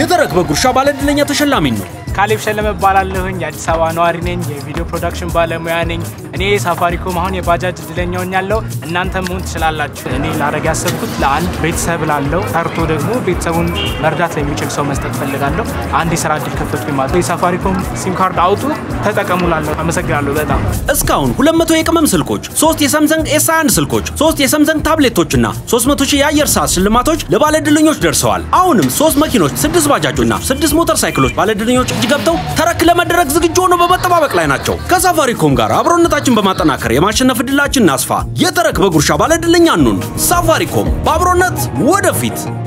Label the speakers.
Speaker 1: የተረክ በጉርሻ ባለድለኛ ተሸላሚ ነው
Speaker 2: ካሌብ ሸለመ ባላለሁኝ የአዲስ አበባ ነዋሪ ነኝ የቪዲዮ ፕሮዳክሽን ባለሙያ ነኝ እኔ ሳፋሪኮም አሁን የባጃጅ ድለኛው ያለው እናንተም ሆን ትችላላችሁ እኔ ላረጋ ያሰብኩት ለአንድ ቤተሰብ ላለው ታርቶ ደግሞ ቤተሰቡን መርዳት ለሚችል ሰው መስጠት ፈልጋለሁ አንድ የሥራ እድል ከፈትኩኝ ማለት የሳፋሪኮም ሲም ካርድ አውጡ ተጠቀሙላለሁ አመሰግናለሁ በጣም
Speaker 1: እስካሁን 200 የቅመም ስልኮች 3 የሳምሰንግ S21 ስልኮች 3 የሳምሰንግ ታብሌቶችና 300,000 የአየር ሰዓት ሽልማቶች ለባለድለኞች ደርሰዋል አሁንም 3 መኪኖች 6 ባጃጆችና 6 ሞተር ሳይክሎች ባለድለኞች ገብተው ተረክ ለመድረክ ዝግጁ ሆነው በመጠባበቅ ላይ ናቸው ከሳፋሪኮም ጋር አብሮነታችን በማጠናከር የማሸነፍ ዕድላችንን እናስፋ የተረክ በጉርሻ ባለድለኛ ነን ሳፋሪኮም በአብሮነት ወደፊት